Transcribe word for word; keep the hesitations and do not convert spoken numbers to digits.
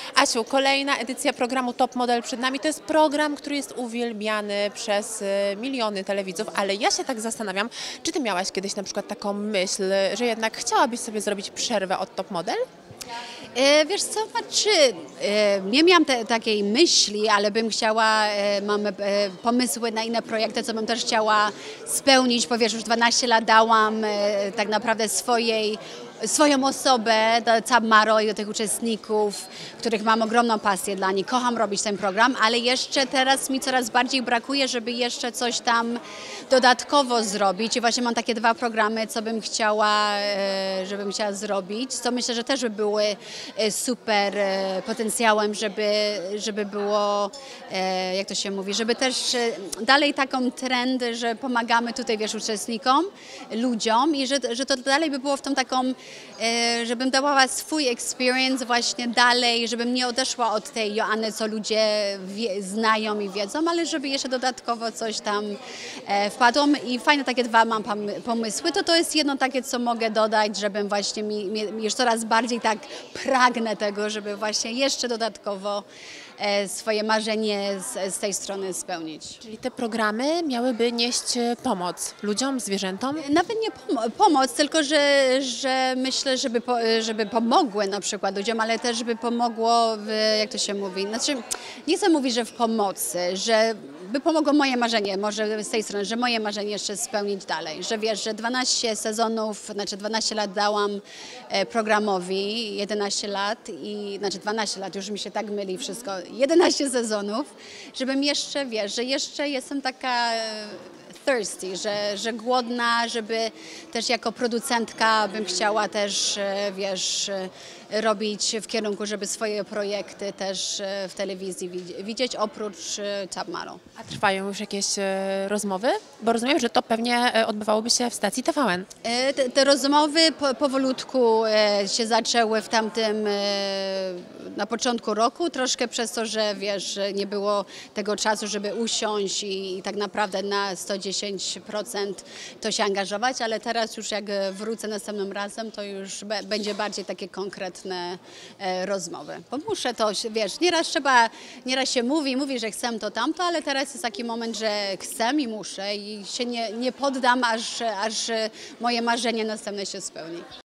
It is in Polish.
Asiu, kolejna edycja programu Top Model przed nami. To jest program, który jest uwielbiany przez miliony telewidzów, ale ja się tak zastanawiam, czy ty miałaś kiedyś na przykład taką myśl, że jednak chciałabyś sobie zrobić przerwę od Top Model? E, wiesz co, znaczy, e, nie miałam te, takiej myśli, ale bym chciała, e, mam e, pomysły na inne projekty, co bym też chciała spełnić, bo wiesz, już dwanaście lat dałam e, tak naprawdę swojej swoją osobę do Tabmaro i do tych uczestników, których mam ogromną pasję dla nich. Kocham robić ten program, ale jeszcze teraz mi coraz bardziej brakuje, żeby jeszcze coś tam dodatkowo zrobić. I właśnie mam takie dwa programy, co bym chciała, żebym chciała zrobić, co myślę, że też by były super potencjałem, żeby, żeby było, jak to się mówi, żeby też dalej taką trend, że pomagamy tutaj, wiesz, uczestnikom, ludziom i że, że to dalej by było w tą taką, żebym dawała swój experience właśnie dalej, żebym nie odeszła od tej Joanny, co ludzie wie, znają i wiedzą, ale żeby jeszcze dodatkowo coś tam e, wpadło. I fajne takie dwa mam pomysły. To to jest jedno takie, co mogę dodać, żebym właśnie mi, mi, już coraz bardziej tak pragnę tego, żeby właśnie jeszcze dodatkowo e, swoje marzenie z, z tej strony spełnić. Czyli te programy miałyby nieść pomoc ludziom, zwierzętom? Nawet nie pom pomoc, tylko że, że myślę, żeby, po, żeby pomogły na przykład ludziom, ale też żeby pomogło, w, jak to się mówi, znaczy nie chcę mówić, że w pomocy, że by pomogło moje marzenie, może z tej strony, że moje marzenie jeszcze spełnić dalej, że wiesz, że dwanaście sezonów, znaczy dwanaście lat dałam programowi, jedenaście lat i, znaczy dwanaście lat, już mi się tak myli wszystko, jedenaście sezonów, żebym jeszcze, wiesz, że jeszcze jestem taka thirsty, że, że głodna, żeby też jako producentka bym chciała też, wiesz, robić w kierunku, żeby swoje projekty też w telewizji widzieć, oprócz Tabmaro. A trwają już jakieś rozmowy? Bo rozumiem, że to pewnie odbywałoby się w stacji T V N. Te, te rozmowy po, powolutku się zaczęły w tamtym, na początku roku, troszkę przez to, że wiesz, nie było tego czasu, żeby usiąść i, i tak naprawdę na sto dziesięć procent to się angażować, ale teraz już jak wrócę następnym razem, to już be, będzie bardziej takie konkretne E, rozmowy. Bo muszę to, wiesz, nieraz trzeba, nieraz się mówi, mówi, że chcę to, tamto, ale teraz jest taki moment, że chcę i muszę i się nie, nie poddam, aż, aż moje marzenie następne się spełni.